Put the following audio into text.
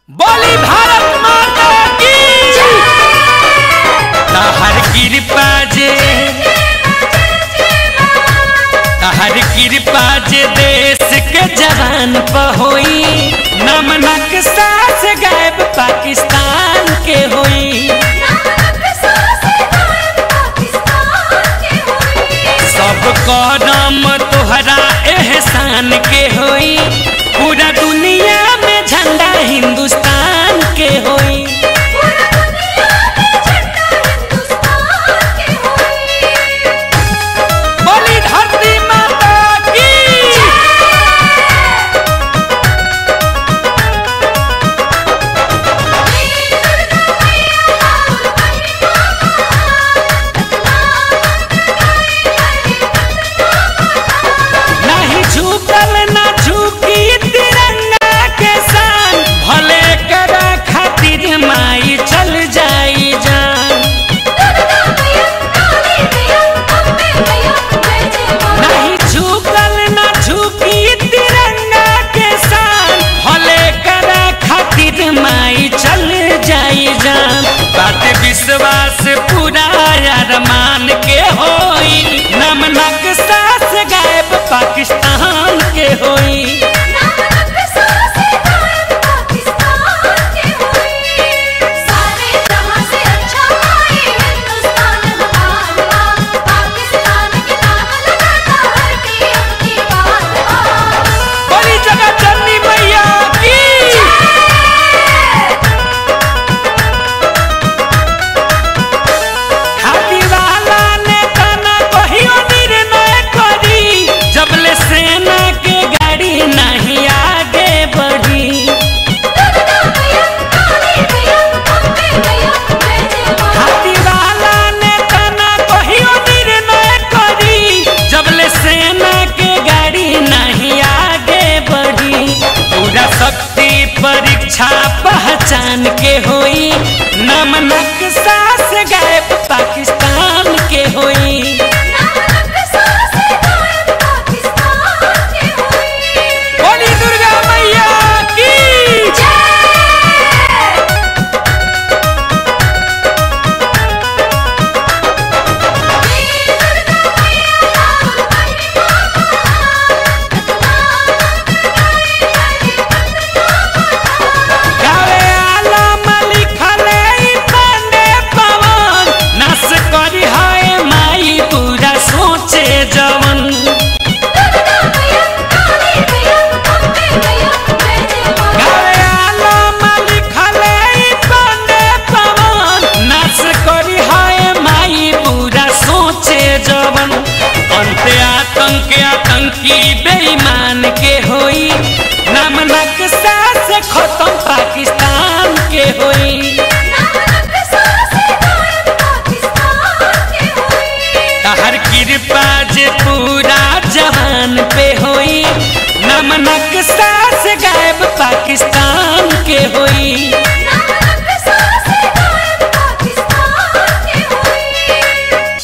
बोली भारत माता की तहर कृपा जे देश के जवान पहोई नमनक सास गायब पाकिस्तान के होई सब करम तोहरा एहसान के होई पूरा दुनिया में झंडा हिंदुस्तान के होई बोली धरती माता की नहीं झुकल ना झुकी तिरंगा के शान भले करा खातिर माई चल जाई जान नहीं झुकल ना झुकी तिरंगा के शान भले करा खातिर माई चल जाई जान बात विश्वास पूरा अरमान के होई नमनक सास गायब पाकिस्तान के होई बोली जगह जननी मैया की हाथी वाला ने तना कहियो निर्णय करी जबले सेना के गाड़ी नहीं आगे बढ़ी हाथी वाला ने तना कहियो निर्णय करी जबले सेना के गाड़ी नहीं आगे बढ़ी पूरा शक्ति परीक्षा पहचान के होई नमनक सास गायब पाकिस्तान के होई बोली दुर्गा मैया की गावे आलम लिखले ई पांडे पवन नास करी है माई पूरा सोचे जवन गावे आलम लिखले ई पांडे पवन नास करी है माई पूरा सोचे जवन अंत आतंकी बेईमान के होई नमनक सास खत्म पाकिस्तान के होई तहर कृपा जे पूरा जहान पे होई नमनक सास गायब पाकिस्तान